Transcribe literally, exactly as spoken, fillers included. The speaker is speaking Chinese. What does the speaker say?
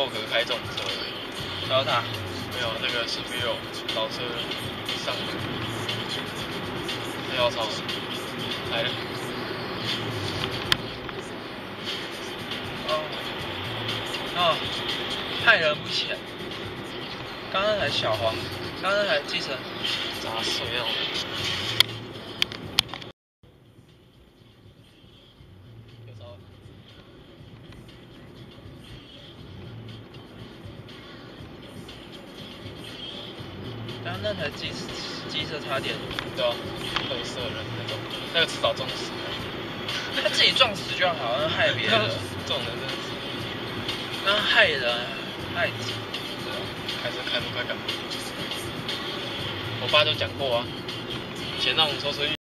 够格开这种车而已。 然后他没有那个 C B O 老车上的，那要超来了。 哦哦，害人不浅。刚刚那台小黄，刚刚那台机车砸碎那种。 刚刚那台机机车插电， 对啊，乐色人那种，那个迟早撞死的。 他自己撞死就好，那害别人。 这种人真的是， 那害人害己。 对啊，开车开不快干嘛？我爸就讲过啊，以前那种抽车。